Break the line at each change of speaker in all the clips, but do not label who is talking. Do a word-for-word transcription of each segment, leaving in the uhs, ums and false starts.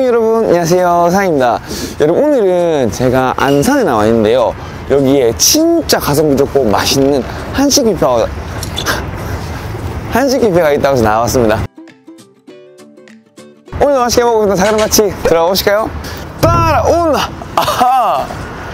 여러분, 안녕하세요. 상입니다. 여러분, 오늘은 제가 안산에 나와 있는데요. 여기에 진짜 가성비 좋고 맛있는 한식 뷔페가 한식 뷔페가 있다고 해서 나왔습니다. 오늘 맛있게 먹어보겠습니다. 자, 그럼 같이 들어가 보실까요? 따라온나! 아하!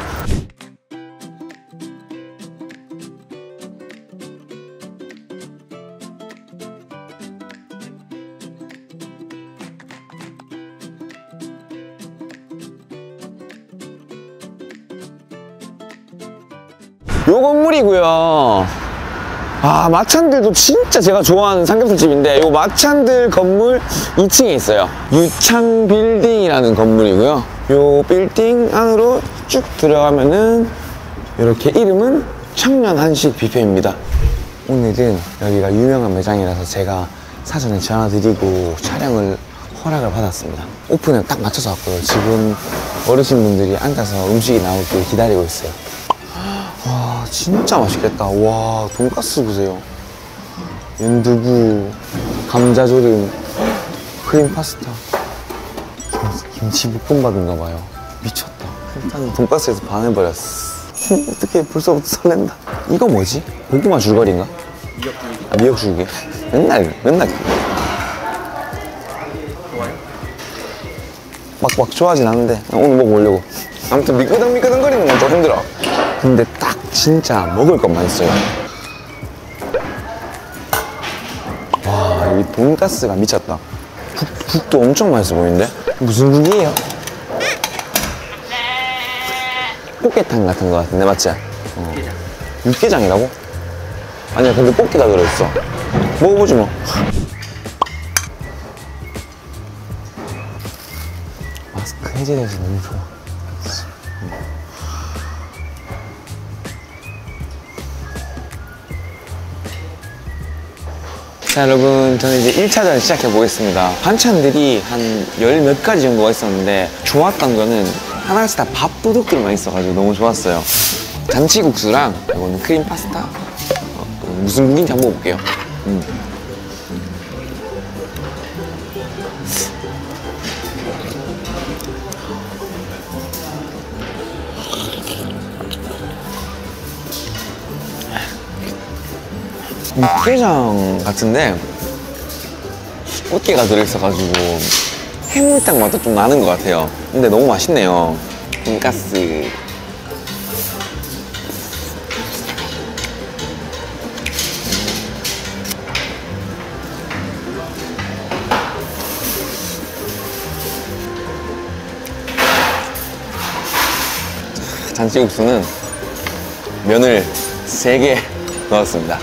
요 건물이고요. 아, 마찬들도 진짜 제가 좋아하는 삼겹살집인데 요 마찬들 건물 이 층에 있어요. 유창 빌딩이라는 건물이고요. 요 빌딩 안으로 쭉 들어가면은 이렇게 이름은 청년 한식 뷔페입니다. 오늘은 여기가 유명한 매장이라서 제가 사전에 전화드리고 촬영을 허락을 받았습니다. 오픈에 딱 맞춰서 왔고요. 지금 어르신분들이 앉아서 음식이 나오길 기다리고 있어요. 와, 진짜 맛있겠다. 와, 돈가스 보세요. 연두부, 감자조림, 크림 파스타, 김치볶음밥인가 봐요. 미쳤다. 일단은 돈가스에서 반해버렸어. 어떡해, 벌써부터 설렌다. 이거 뭐지? 고구마 줄거리인가? 미역줄기. 아, 미역줄기. 맨날, 맨날. 좋아요? 막, 막 좋아하진 않는데 오늘 먹어보려고. 아무튼 미끄덩미끄덩 거리는 건 좀 힘들어. 근데 딱 진짜 먹을 것만 있어요. 와, 이 돈가스가 미쳤다. 국, 국도 엄청 맛있어 보이는데? 무슨 국이에요? 꽃게탕 같은 거 같은데, 맞지? 어. 육개장이라고? 아니야, 근데 꽃게가 들어있어. 먹어보지 뭐. 마스크 해제돼서 너무 좋아. 자, 여러분, 저는 이제 일 차전 시작해 보겠습니다. 반찬들이 한 열 몇 가지 정도가 있었는데 좋았던 거는 하나씩 다 밥도둑들만 있어가지고 너무 좋았어요. 잔치국수랑 이거는 크림 파스타. 어, 무슨 국인지 한번 먹어볼게요. 음. 육개장 같은데 꽃게가 들어있어가지고 해물탕 맛도 좀 나는 것 같아요. 근데 너무 맛있네요. 돈가스. 잔치국수는 면을 세 개 넣었습니다.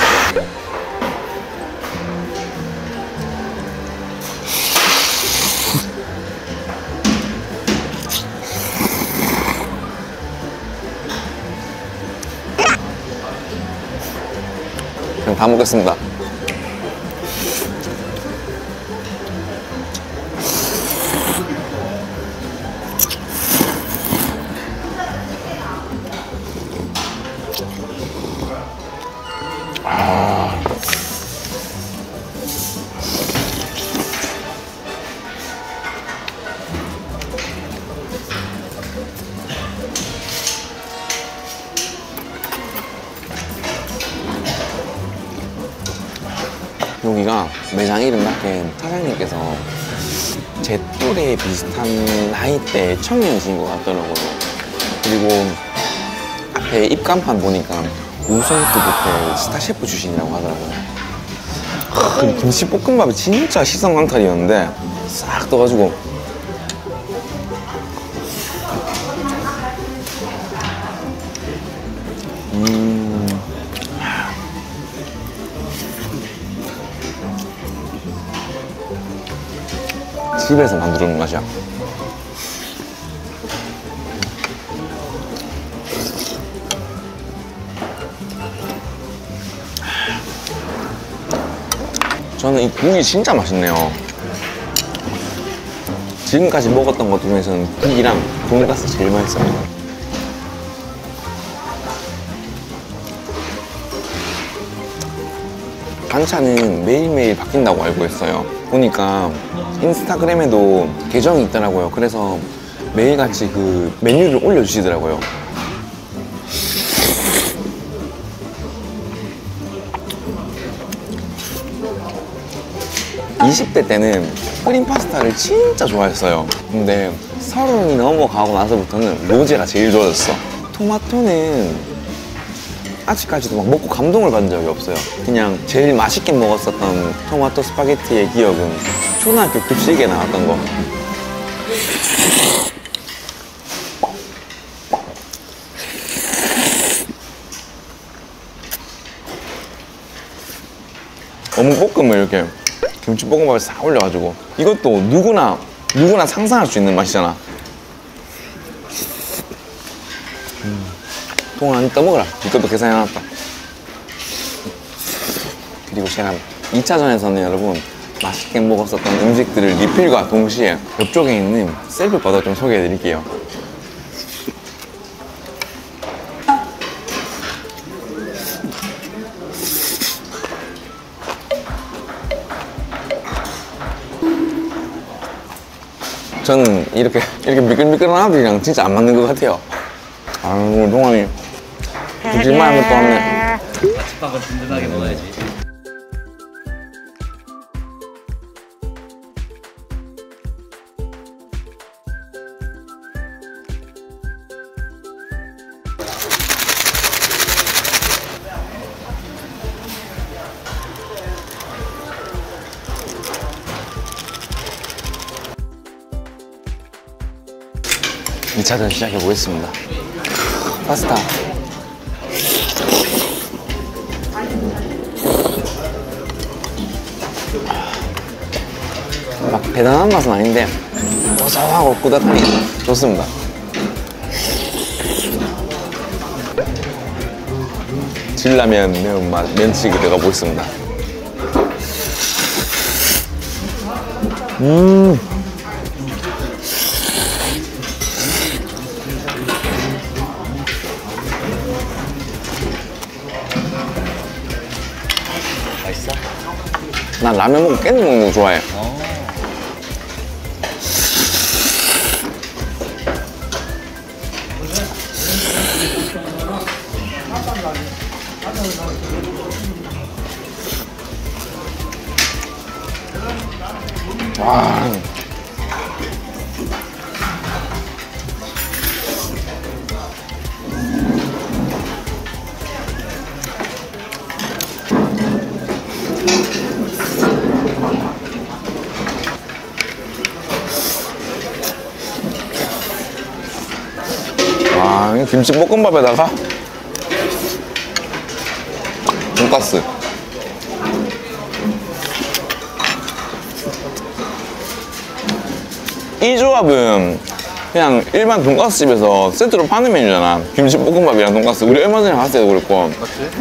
그냥 다 먹겠습니다. 아. 여기가 매장 이름답게 사장님께서 제 또래 비슷한 나이대 청년이신 것 같더라고요. 그리고 앞에 입간판 보니까 우성급 뷔페 스타 셰프 출신이라고 하더라고요. 그 김치볶음밥이 진짜 시선 강탈이었는데 싹 떠가지고 음. 집에서 만들어놓은 맛이야. 저는 이 국이 진짜 맛있네요. 지금까지 먹었던 것 중에서는 국이랑 돈가스 제일 맛있어요. 반찬은 매일매일 바뀐다고 알고 있어요. 보니까 인스타그램에도 계정이 있더라고요. 그래서 매일같이 그 메뉴를 올려주시더라고요. 이십 대 때는 크림 파스타를 진짜 좋아했어요. 근데 서른이 넘어가고 나서부터는 로제가 제일 좋아졌어. 토마토는 아직까지도 막 먹고 감동을 받은 적이 없어요. 그냥 제일 맛있게 먹었었던 토마토 스파게티의 기억은 초등학교 급식에 나왔던 거. 어묵볶음을 이렇게 김치볶음밥에 싹 올려가지고, 이것도 누구나 누구나 상상할 수 있는 맛이잖아. 음. 동안 안 떠먹어라. 이것도 계산해놨다. 그리고 제가 이 차전에서는 여러분 맛있게 먹었었던 음식들을 리필과 동시에 옆쪽에 있는 셀프바도 좀 소개해드릴게요. 저는 이렇게 이렇게 미끌미끌한 아들이랑 진짜 안 맞는 것 같아요. 아, 우리 동안이 부질만 한 것도 없네.
아침밥을 든든하게 먹어야지.
이 차전 시작해 보겠습니다. 파스타. 막 대단한 맛은 아닌데 고소하고 꾸덕하니 좋습니다. 진라면 매운맛 면치기 들어가 보겠습니다. 음.
맛있어?
난 라면 먹고 깻잎 먹는 거 좋아해.
어.
와. 와, 이 김치볶음밥에다가 돈가스. 이 조합은 그냥 일반 돈가스 집에서 세트로 파는 메뉴잖아. 김치볶음밥이랑 돈가스. 우리 얼마 전에 갔을 때도 그랬고.
맞지?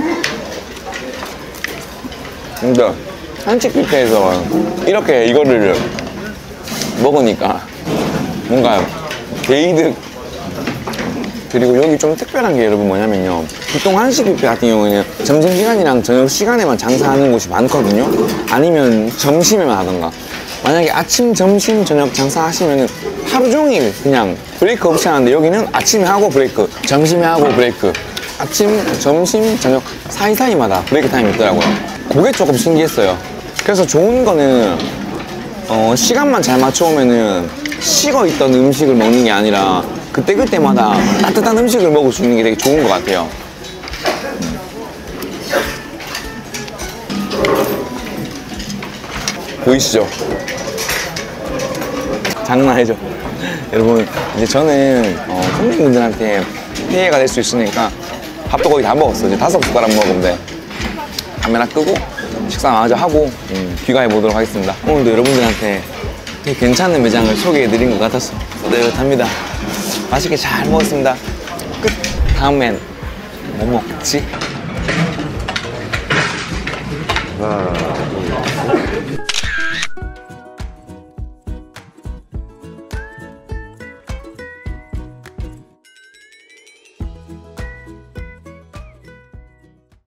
근데 한식 뷔페에서 이렇게 이거를 먹으니까 뭔가 게이득. 그리고 여기 좀 특별한 게 여러분 뭐냐면요, 보통 한식 뷔페 같은 경우에는 점심시간이랑 저녁시간에만 장사하는 곳이 많거든요. 아니면 점심에만 하던가. 만약에 아침, 점심, 저녁 장사하시면은 하루 종일 그냥 브레이크 없이 하는데, 여기는 아침에 하고 브레이크, 점심에 하고 브레이크, 아침, 점심, 저녁 사이사이마다 브레이크 타임이 있더라고요. 그게 조금 신기했어요. 그래서 좋은 거는 어, 시간만 잘 맞춰오면은 식어 있던 음식을 먹는 게 아니라 그때그때마다 따뜻한 음식을 먹을 수 있는 게 되게 좋은 것 같아요. 보이시죠? 장난 아니죠? 여러분, 이제 저는 어, 손님분들한테 피해가 될 수 있으니까 밥도 거의 다 먹었어. 이제 다섯 숟가락 먹으면 돼. 카메라 끄고 식사 마저 하고 음, 귀가해 보도록 하겠습니다. 오늘도 여러분들한테 되게 괜찮은 매장을 소개해 드린 것 같아서 뿌듯합니다. 맛있게 잘 먹었습니다. 끝. 다음엔 뭐 먹지? 하나, 둘, 셋.